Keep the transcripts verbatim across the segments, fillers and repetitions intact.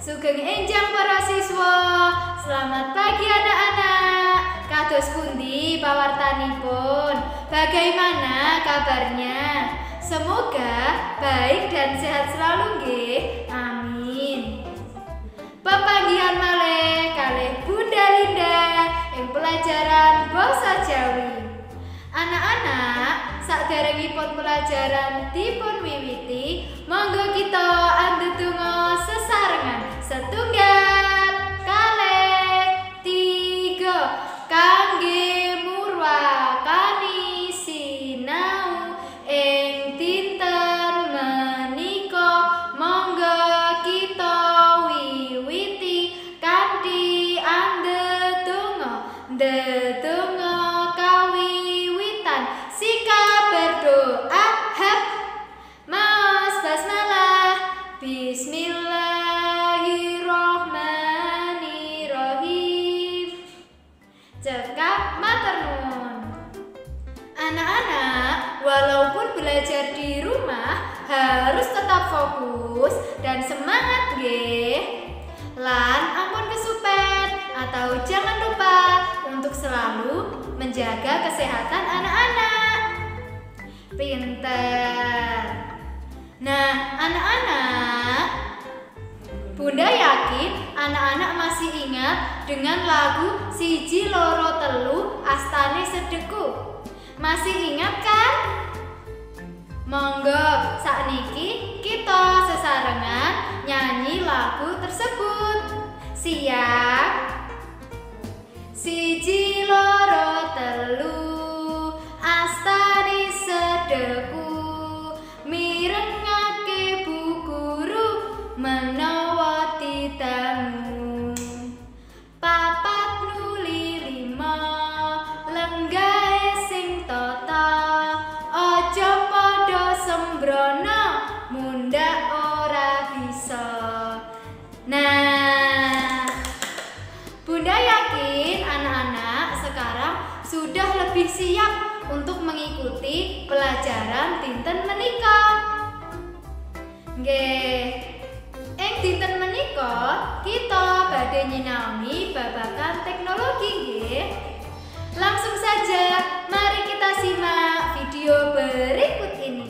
Sugeng enjang para siswa. Selamat pagi anak-anak. Kados pundi pawartanipun? Bagaimana kabarnya? Semoga baik dan sehat selalu nggih. Amin. Pepanggihan malih kalih Bunda Linda ing pelajaran basa Jawi. Anak-anak, saderengipun pelajaran dipun wiwiti, monggo kita andedonga sesarengan. Setunggal, kalih, tiga, kangge murwakani sinau ing dinten menika, monggo kita wiwiti kanthi andedonga. Ndedonga kawiwitan sikap berdoa. Hap maos basmalah. Bismillahirrohmanirrohim. Cekap matur nuwun. Anak-anak, walaupun belajar di rumah harus tetap fokus dan semangat nggih. Lan ampun kesupen atau jangan lupa untuk selalu menjaga kesehatan anak-anak. Pinter. Nah, anak-anak, Bunda yakin anak-anak masih ingat dengan lagu Siji Loro Telu Astane Sedeku. Masih ingat kan? Monggo sakniki kita sesarengan nyanyi lagu tersebut. Siap? Siji loro telu astane sedeku, mirengake bu guru menawa titamu. Papat nuli lima lenggahe sing tata, aja padha sembrono mundak ora bisa. Nah, Bunda yakin anak-anak sekarang sudah lebih siap untuk mengikuti pelajaran dinten menika. Nggih. Ing dinten menika kita badhe nyinaoni babagan teknologi nggih. Langsung saja mari kita simak video berikut ini.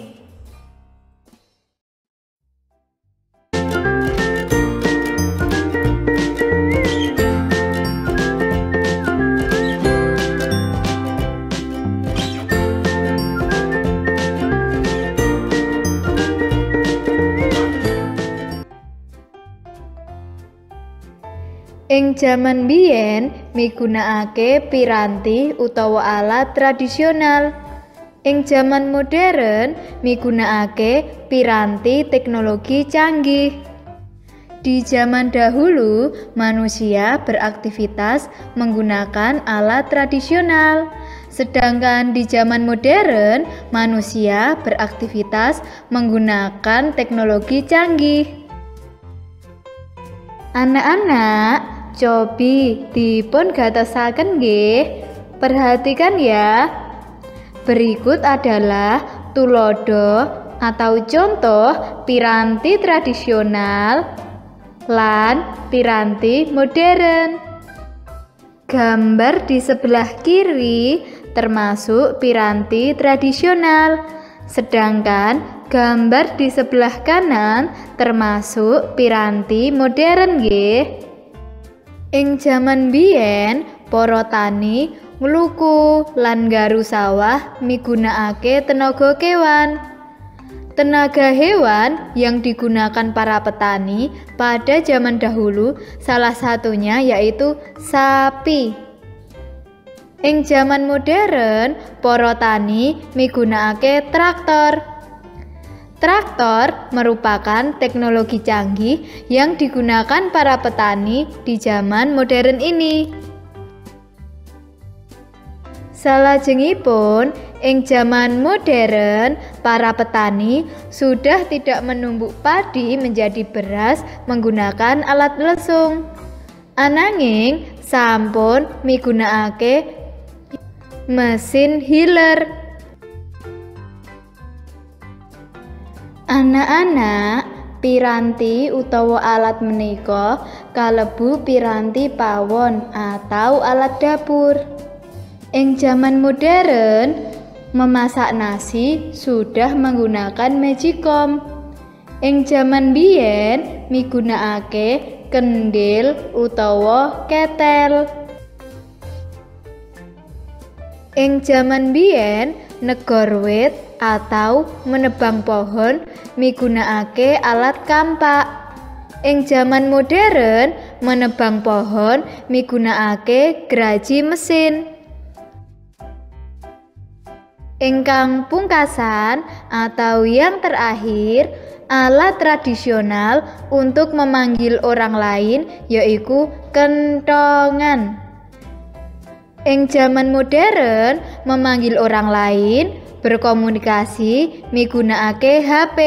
Ing jaman biyen migunakake piranti utawa alat tradisional. Ing jaman modern migunakake piranti teknologi canggih. Di zaman dahulu manusia beraktivitas menggunakan alat tradisional, sedangkan di zaman modern manusia beraktivitas menggunakan teknologi canggih. Anak-anak, cobi dipun gatosaken nggih. Perhatikan ya. Berikut adalah tulodo atau contoh piranti tradisional lan piranti modern. Gambar di sebelah kiri termasuk piranti tradisional, sedangkan gambar di sebelah kanan termasuk piranti modern nggih. Ing jaman biyen para tani ngluku lan nggaru sawah migunakake tenaga kewan. Tenaga hewan yang digunakan para petani pada zaman dahulu salah satunya yaitu sapi. Ing jaman modern para tani migunakake traktor. Traktor merupakan teknologi canggih yang digunakan para petani di zaman modern ini. Salajengipun, ing zaman modern, para petani sudah tidak menumbuk padi menjadi beras menggunakan alat lesung. Ananging sampun migunakake mesin hiller. Anak-anak, Piranti utawa alat menika kalebu piranti pawon atau alat dapur. Ing zaman modern, memasak nasi sudah menggunakan magicom. Ing zaman biyen migunakake kendil utawa ketel. Ing zaman biyen negor wit atau menebang pohon migunakake alat kampak. Ing zaman modern menebang pohon migunakake geraji mesin. Ingkang pungkasan atau yang terakhir, alat tradisional untuk memanggil orang lain yaiku kentongan. Ing zaman modern memanggil orang lain berkomunikasi migunakake H P.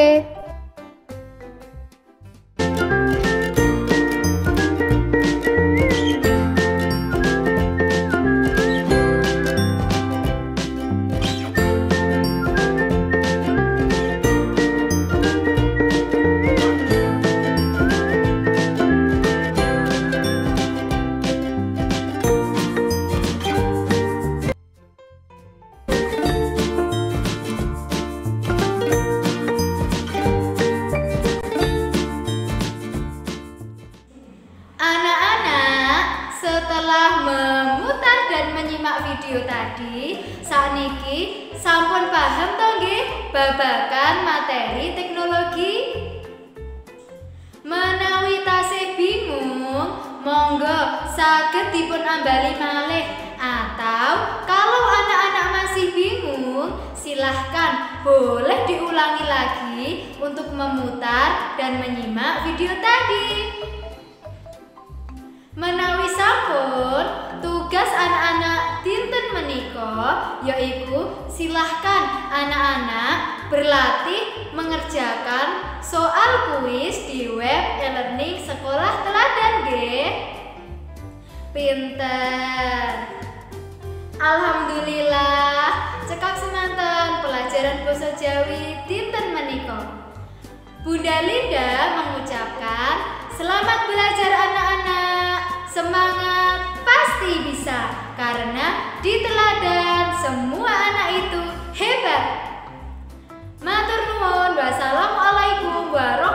Setelah memutar dan menyimak video tadi, sakniki sampun paham to nggih babagan materi teknologi? Menawi tasih bingung, monggo saged dipun ambali malih, atau kalau anak-anak masih bingung, silahkan boleh diulangi lagi untuk memutar dan menyimak video tadi. Menawi sampun, tugas anak-anak dinten menika yaiku silahkan anak-anak berlatih mengerjakan soal kuis di web e-learning sekolah teladan nggih. Pinter. Alhamdulillah, cekap semanten pelajaran basa Jawi dinten menika. Bunda Linda mengucapkan selamat belajar anak-anak. Semangat, pasti bisa, karena di teladan semua anak itu hebat. Matur nuwun, wassalamualaikum warahmatullahi wabarakatuh.